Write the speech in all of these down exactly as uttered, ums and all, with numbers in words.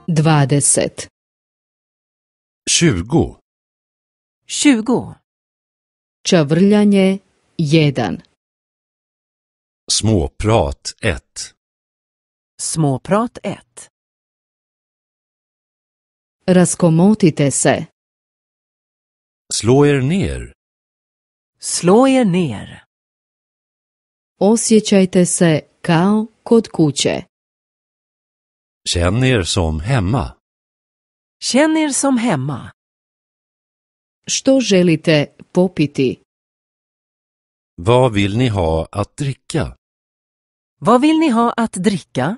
dvadeset. Tjugo. tjugo. Čavrljanje jedan. Småprat ett. Småprat ett. Raskomotite se. Slå er ner. Slå er ner. Osjećajte se kao kod kuće. Känn er som hemma. Känn er som hemma. Što želite popiti? Vad vill ni ha att dricka? Vad vill ni ha att dricka?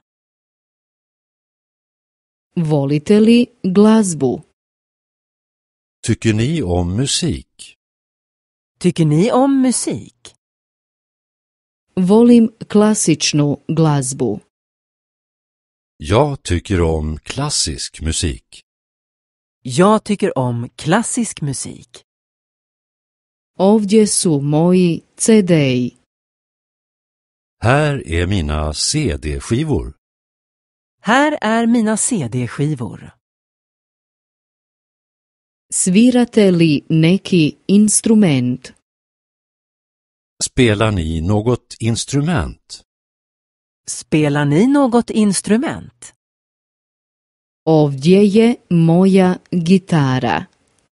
Volite li glazbu? Tycker ni om musik? Tycker ni om musik? Volim klasičnu glazbu. Jag tycker om klassisk musik. Jag tycker om klassisk musik. Ovdje su moji ce de-i. Här är mina C D-skivor. Här är mina C D-skivor. Svirate li neki instrument? Spelar ni något instrument? Spelar ni något instrument? Ovdje je moja gitara.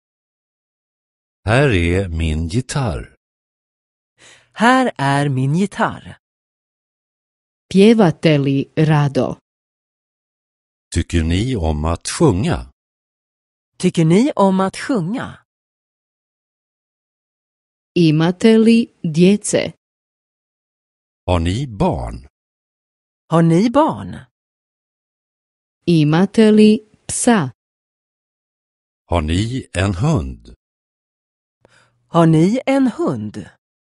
Här är min gitarr. Här är min gitarr. Pjevate li rado? Tycker ni om att sjunga? Tycker ni om att sjunga? Imate li djece? Har ni barn? Har ni barn? Imate li psa? Har ni en hund? Har ni en hund?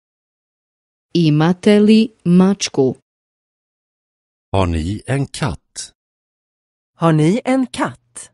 Imate li mačku? Har ni en katt? Har ni en katt?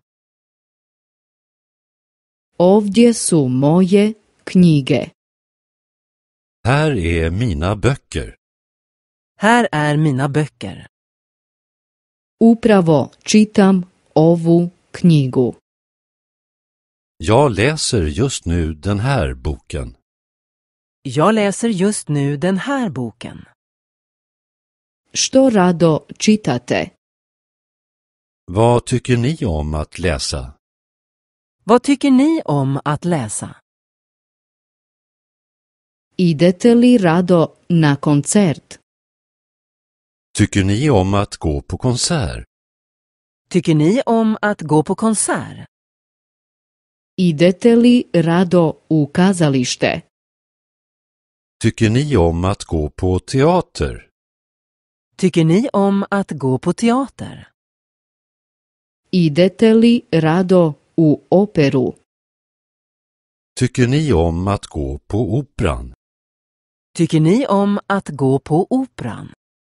Ovdje su moje knjige. Här är mina böcker. Här är mina böcker. Upravo čitam ovu knjigu. Jag läser just nu den här boken. Jag läser just nu den här boken. Što rado čitate? Vad tycker ni om att läsa? Vad tycker ni om att läsa? Idete li rado na koncert? Tycker ni om att gå på konsert? Tycker ni om att gå på konsert? Idete li rado u kazalište? Tycker ni om att gå på teater? Tycker ni om att gå på teater? Idete li rado u operu? Tycker ni om att gå på operan? Tycker ni om att gå på operan?